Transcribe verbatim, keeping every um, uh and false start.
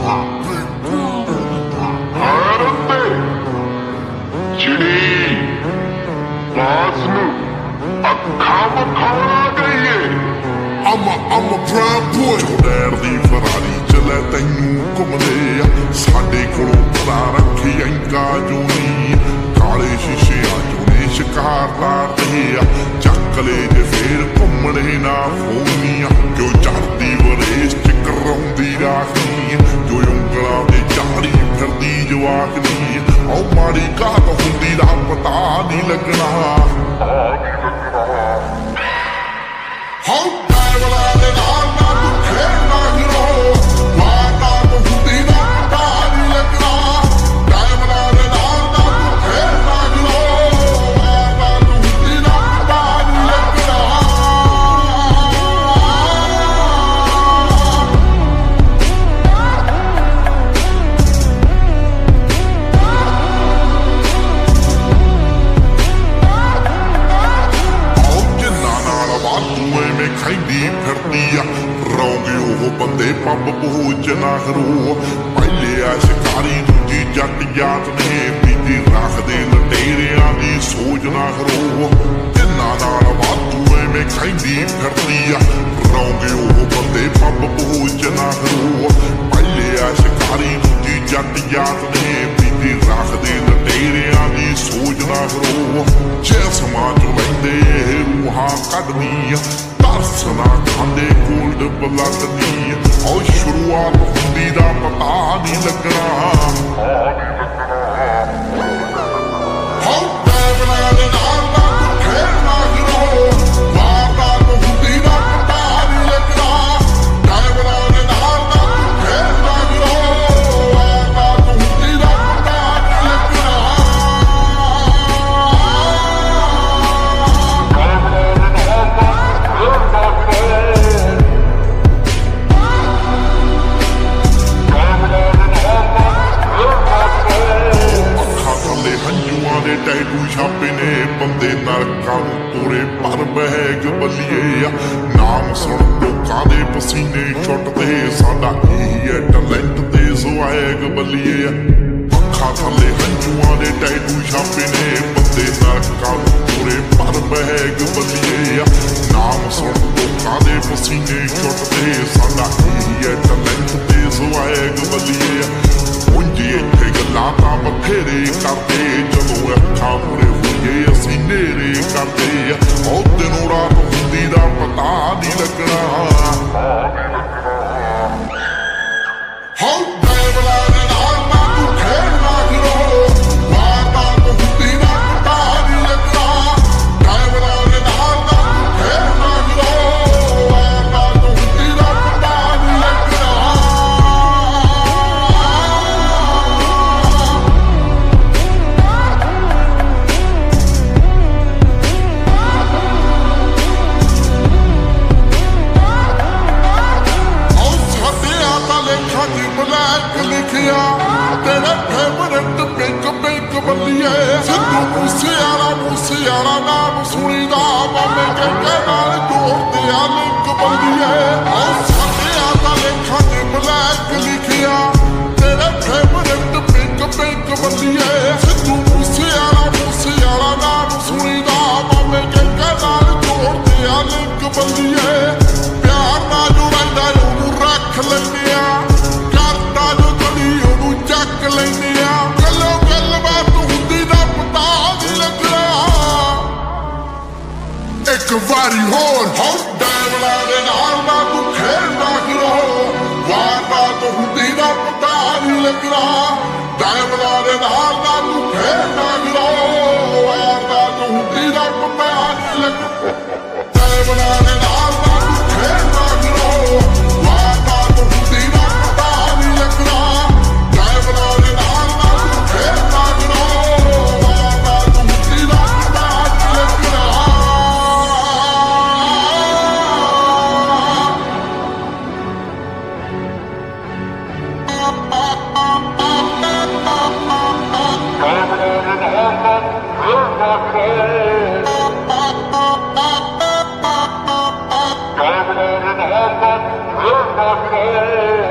चिड़ी बाज ਨੂੰ ਅੱਖਾਂ ਵਿਖਾ ਗਈ ਏ। I'm a, I'm a proud boy। ਡੈਰ ਦੀ ਫਰਾਰੀ ਚਲੇ ਤੈਨੂੰ ਘੁੰਮਦੇ ਆ ਸਾਡੇ ਕੋਲੋਂ ਪਤਾ ਰੱਖੀ ਐਂਕਾ ਜੂਨੀ ਕਾਲੇ ਸ਼ੀਸ਼ਿਆਂ ਚੋਂ ਸ਼ਿਕਾਰ ਲਾਦੇ ਆ ਚੱਕ ਲੈ ਜੇ ਫੇਰ ਘੁੰਮਣੇ ਨਾ ਫੋਨੀਆਂ ਕਿਉਂ ਚੜਦੀ ਵਰੇਸ ਚ ਕਰਾਉਂਦੀ ਰਾਖੀ ਜੋ ਉਂਗਲਾਂ ਤੇ ਚਾੜੀ ਫਿਰਦੀ ਜਵਾਕਨੀ ਉਹ ਮਾੜੀ ਘਾਤ ਹੁੰਦੀ ਦਾ ਪਤਾ ਨਹੀਂ ਲੱਗਣਾ। ਹਾਂ ਬਲਾ ਦੇ ਨਾਲ ਨਾ ਤੂੰ ਖੇਡਣਾ ਹੀਰੋ ਵਾਰਦਾ ਹੁੰਦੀ ਦਾ ਪਤਾ ਨਹੀਂ ਲੱਗਣਾ। ਡਾਇਮੰਡਾਂ ਦੇ ਨਾਲ ਨਾ ਤੂੰ ਖੇਡਣਾ ਹੀਰੋ ਵਾਰਦਾ ਹੁੰਦੀ ਦਾ ਪਤਾ ਨਹੀਂ ਲੱਗਣਾ। ਉਹ ਜਿੰਨਾ ਨਾਲ ਵਾਧੂ ਐਵੇਂ ਖੈਂਦੀ ਫਿਰਦੀ ਆ ਰੌਂਗੇ ਉਹ ਬੰਦੇ ਪੱਬ ਪਹੁੰਚ ਨਾ ਖਰੋ ਪਹਿਲੇ ਆ ਸ਼ਿਕਾਰੀ ਦੂਜੀ ਜੱਟ ਜਾਤ ਨੇ ਬੀਤੀ ਰੱਖਦੇ ਲਟੇਰਿਆਂ ਦੀ ਸੋਚ ਨਾ ਖਰੋ ਜਿੰਨਾ ਨਾਲ ਵਾਧੂ ਐਵੇਂ ਖੈਂਦੀ ਫਿਰਦੀ ਆ ਰੌਂਗੇ ਉਹ ਬੰਦੇ ਪੱਬ ਪਹੁੰਚ ਨਾ ਖਰੋ ਪਹਿਲੇ ਆ ਸ਼ਿਕਾਰੀ ਦੂਜੀ ਜੱਟ ਜਾਤ ਨੇ ਬੀਤੀ ਰੱਖਦੇ ਲਟੇਰਿਆਂ ਦੀ ਸੋਚ ਨਾ ਖਰੋ ਜੇ ਸਮਾਜ ਲੈਂਦੇ ਇਹ ਰੂਹਾਂ ਕੱਢਦੀ ਤਰਸ ਨਾ ਖਾਂਦੇ ਗੋਲਡ ਬਲੱਡ ਦੀ ਉਹ ਸ਼ੁਰੂਆਤ ਹੁੰਦੀ ਦਾ ਪਤਾ ਨਹੀਂ ਲੱਗਣਾ। ਹਾਂ ਬੈਵਲਾ ਦੇ ਨਾਲ ਨਾ ਤੂੰ ਖੇਡਣਾ ਹੀਰੋ ਵਾਰਦਾ ਹੁੰਦੀ ਦਾ ਪਤਾ ਨਹੀਂ ਲੱਗਣਾ। ਬੈਵਲਾ ਦੇ ਨਾਲ ਨਾ ਤੂੰ ਖੇਡਣਾ ਹੀਰੋ ਵਾਰਦਾ ਹੁੰਦੀ ਦਾ ਪਤਾ ਨਹੀਂ ਲੱਗਣਾ। ਹੰਝੂਆਂ ਦੇ ਟੈਟੂ ਛਾਪੇ ਨੇ ਬੰਦੇ ਨਰਕਾਂ ਨੂੰ ਤੋਰੇ ਪਰ ਬਹਿਗ ਬੱਲੀਏ ਆ ਨਾਮ ਸੁਣ ਲੋਕਾਂ ਦੇ ਪਸੀਨੇ ਛੁੱਟਦੇ ਸਾਡਾ ਇਹੀ ਹੈ ਟੈਲੈਂਟ ਤੇ ਸਵੈਗ ਬੱਲੀਏ ਆ ਅੱਖਾਂ ਥੱਲੇ ਹੰਝੂਆਂ ਦੇ ਟੈਟੂ ਛਾਪੇ ਨੇ ਬੰਦੇ ਨਰਕਾਂ ਨੂੰ ਤੋਰੇ ਪਰ ਬਹਿਗ ਬੱਲੀਏ ਆ ਨਾਮ ਸੁਣ ਲੋਕਾਂ ਦੇ ਪਸੀਨੇ ਛੁੱਟਦੇ ਸਾਡਾ ਇਹੀ ਹੈ ਟੈਲੈਂਟ ਤੇ ਸਵੈਗ ਬੱਲੀਏ ਆ ਉਂਝ ਇੱਥੇ ਗੱਲਾਂ ਤਾਂ ਬਥੇਰੇ ਕਰਦੇ ਜਦੋਂ ਅੱਖਾਂ ਮੂਹਰੇ ਹੋਈਏ ਅਸੀਂ ਨੇਰੇ ਕਰਦੇ ਉਹ ਦਿਨੋਂ ਰਾਤ ਹੁੰਦੀ ਦਾ ਪਤਾ ਨਹੀਂ ਲੱਗਣਾ। ਹਾਂ ਬੈਵਲਾ ਦੇ ਨਾਲ ਨਾ ਤੂੰ ਖੇਡਣਾ ਹੀਰੋ ਵਾਰਦਾ ਹੁੰਦੀ ਦਾ ਪਤਾ ਨਹੀਂ ਲੱਗਣਾ। ਬੈਵਲਾ ਦੇ ਨਾਲ ਨਾ ਤੂੰ ਖੇਡਣਾ ਹੀਰੋ ਵਾਰਦਾ ਹੁੰਦੀ ਦਾ ਪਤਾ ਨਹੀਂ ਲੱਗਣਾ। ਬਲੈਕ ਲਿਖਿਆ ਤੇਰੇ ਫੇਵਰਟ ਪਿੰਕ ਪਿੰਕ ਬੱਲੀਏ ਸਿੱਧੂ ਮੂਸੇਵਾਲਾ ਮੂਸੇਵਾਲਾ ਨਾਮ ਸੁਣੀਦਾ ਮਾਮੇ ਕਹਿੰਦੇ ਨਾਲ ਜੋੜਦੇ ਆ ਲਿੰਕ ਬੱਲੀਏ ਉਹ ਸਾਡਿਆਂ ਦਾ ਲੇਖਾਂ ਤੇ ਬਲੈਕ ਲਿਖਿਆ ਤੇਰੇ ਫੇਵਰਟ ਪਿੰਕ ਪਿੰਕ ਬੱਲੀਏ ਸਿੱਧੂ ਮੂਸੇਵਾਲਾ ਮੂਸੇਵਾਲਾ ਨਾਮ ਸੁਣੀਦਾ ਮਾਮੇ ਕਹਿੰਦੇ ਨਾਲ ਜੋੜਦੇ ਆ ਲਿੰਕ ਬੱਲੀਏ ਪਿਆਰ ਨਾਲ ਜੋ ਰਹਿੰਦਾ ਉਹਨੂੰ ਰੱਖ ਲੈਂਦੇ ਆ ਚੱਕ ਲੈਂਦੇ ਆ ਗੱਲੋਂ ਗੱਲਬਾਤ ਹੁੰਦੀ ਦਾ ਪਤਾ ਨਹੀਂ ਲੱਗਣਾ। ਇੱਕ ਵਾਰੀ ਹੋਰ ਹਾਂ ਬੈਵਲਾ ਦੇ ਨਾਲ ਨਾ ਤੂੰ ਖੇਡਣਾ ਹੀਰੋ ਵਾਰਦਾ ਹੁੰਦੀ ਦਾ ਪਤਾ ਨਹੀਂ ਲੱਗਣਾ। ਬੈਵਲਾ ਦੇ ਨਾਲ ਨਾ ਤੂੰ ਖੇਡਣਾ ਹੀਰੋ ਵਾਰਦਾ ਹੁੰਦੀ ਦਾ ਪਤਾ ਨਹੀਂ ਲੱਗਣਾ। ਬੈਵਲਾ ਦੇ ਨਾਲ ਨਾ ਤੂੰ ਖੇਡਣਾ ਹੀਰੋ ਵਾਰਦਾ ਹੁੰਦੀ ਦਾ ਪਤਾ ਨਹੀਂ ਲੱਗਣਾ। Okay.